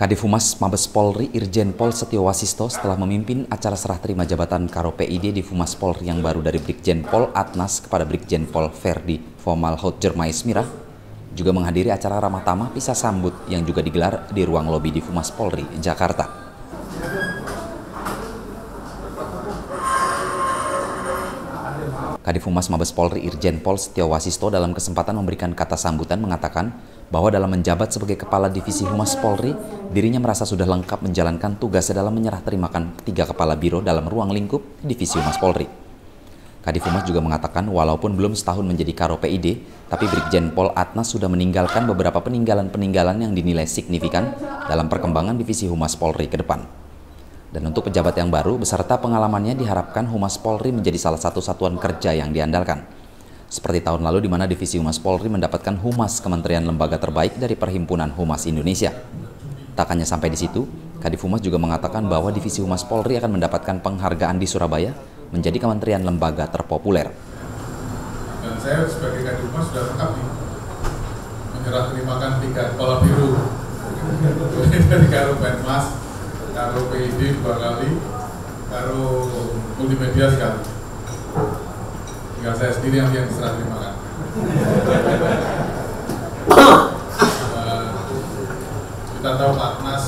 Kadif Humas Mabes Polri Irjen Pol Setio Wasisto setelah memimpin acara serah terima jabatan Karo PID di Humas Polri yang baru dari Brigjen Pol Atnas kepada Brigjen Pol Ferdi Fomal Hotjermais Mirah, juga menghadiri acara ramah tamah pisah sambut yang juga digelar di ruang lobi di Humas Polri, Jakarta. Kadif Humas Mabes Polri Irjen Pol Setio Wasisto dalam kesempatan memberikan kata sambutan mengatakan bahwa dalam menjabat sebagai Kepala Divisi Humas Polri, dirinya merasa sudah lengkap menjalankan tugasnya dalam menyerah terimakan 3 kepala biro dalam ruang lingkup Divisi Humas Polri. Kadif Humas juga mengatakan walaupun belum setahun menjadi Karo PID, tapi Brigjen Pol Atnas sudah meninggalkan beberapa peninggalan-peninggalan yang dinilai signifikan dalam perkembangan Divisi Humas Polri ke depan. Dan untuk pejabat yang baru beserta pengalamannya diharapkan Humas Polri menjadi salah satu satuan kerja yang diandalkan. Seperti tahun lalu di mana Divisi Humas Polri mendapatkan Humas Kementerian Lembaga Terbaik dari Perhimpunan Humas Indonesia. Tak hanya sampai di situ, Kadif Humas juga mengatakan bahwa Divisi Humas Polri akan mendapatkan penghargaan di Surabaya menjadi Kementerian Lembaga terpopuler. Dan saya sebagai Kadif Humas sudah lengkap nih, menyerah terimakan 3 kepala biro dari Karo Penmas, Karo PID 2 kali, Karo Multimedia sekali. Tinggal saya sendiri yang diserah terimakan. Kita tahu Pak Atnas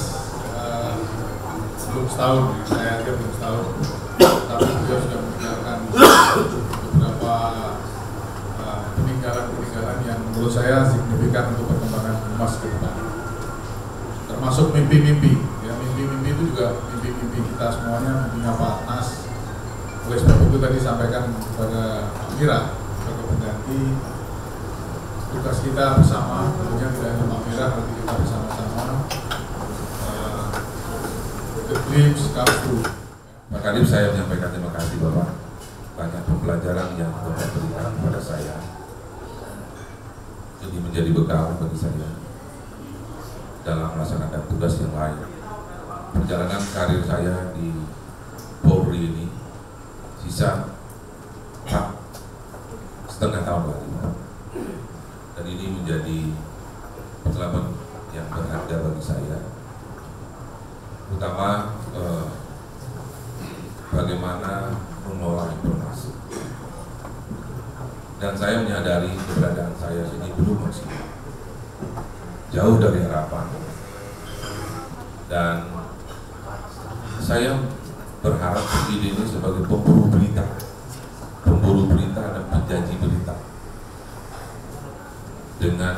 belum setahun, saya aja belum setahun, tapi beliau sudah meninggalkan beberapa peninggalan-peninggalan yang menurut saya signifikan untuk perkembangan humas ke depan. Termasuk mimpi-mimpi, ya mimpi-mimpi itu juga mimpi-mimpi kita semuanya, mimpinya Pak Atnas. Oleh sebab itu tadi sampaikan kepada Pak Mirah sebagai pengganti, tugas kita bersama, tentunya tidak hanya Pak Mirah, tapi kita bersama-sama. The dreams come true. Pak Kadif, saya menyampaikan terima kasih Bapak, banyak pembelajaran yang Bapak berikan kepada saya. Ini menjadi bekal bagi saya dalam melaksanakan tugas yang lain. Perjalanan karir saya di Polri ini sisa 4,5 tahun lagi, dan ini menjadi pengalaman yang berharga bagi saya, terutama bagaimana mengelola informasi. Dan saya menyadari keberadaan saya ini belum maksimal, jauh dari harapan, dan saya berharap ini sebagai pemburu berita dan penjanji berita dengan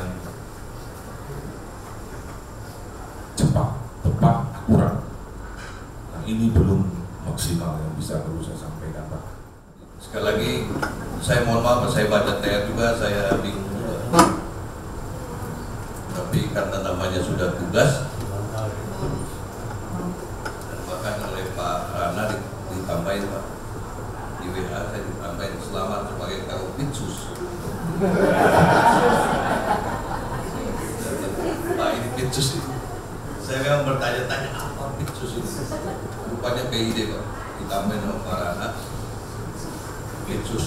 cepat, tepat, akurat. Nah, ini belum maksimal yang bisa perlu saya sampaikan, Pak. Sekali lagi, saya mohon maaf, saya baca TR juga, saya bingung juga. Tapi karena namanya sudah tugas, dan bahkan oleh Pak Rana ditambahin, Pak, di WA saya ditambahin selamat sebagai Karo Pitsus. Pak, ini Pitsus itu. Saya memang bertanya-tanya apa Pitsus itu. Rupanya PID, Pak, ditambahin oleh Pak Rana. Pitsus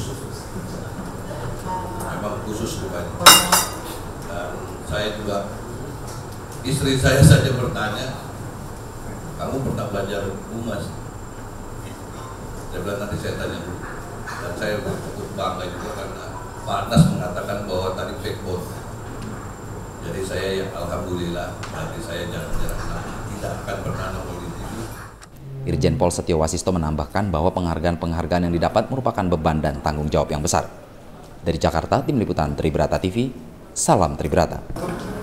memang khusus rupanya. Dan saya juga, istri saya saja bertanya, kamu pernah belajar humas? Saya bilang nanti saya tanya dulu. Dan saya cukup bangga juga karena Pak Atnas mengatakan bahwa tadi backbone. Jadi saya yang alhamdulillah, nanti saya jarang-jarang tidak akan pernah politik. Irjen Pol Setio Wasisto menambahkan bahwa penghargaan-penghargaan yang didapat merupakan beban dan tanggung jawab yang besar. Dari Jakarta, Tim Liputan Tribrata TV, salam Tribrata.